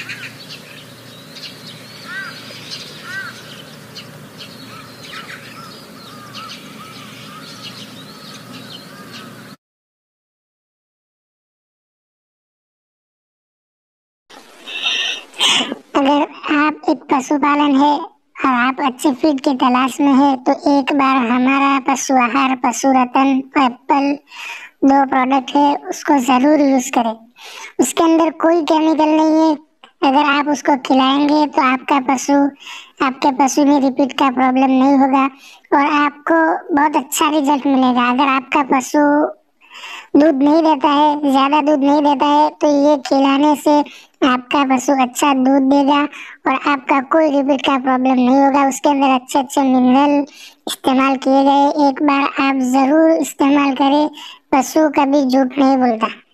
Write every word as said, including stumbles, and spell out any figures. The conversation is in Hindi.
अगर आप एक पशुपालन है और आप अच्छे फीड की तलाश में है तो एक बार हमारा पशु आहार पशु रतन एप्पल दो प्रोडक्ट है उसको जरूर यूज करें। उसके अंदर कोई केमिकल नहीं है। अगर आप उसको खिलाएंगे तो आपका पशु आपके पशु में रिपीट का प्रॉब्लम नहीं होगा और आपको बहुत अच्छा रिजल्ट मिलेगा। अगर आपका पशु दूध नहीं देता है, ज्यादा दूध नहीं देता है, तो ये खिलाने से आपका पशु अच्छा दूध देगा और आपका कोई रिपीट का प्रॉब्लम नहीं होगा। उसके अंदर अच्छे अच्छे मिनरल इस्तेमाल किए गए। एक बार आप जरूर इस्तेमाल करें, पशु कभी झूठ नहीं बोलता।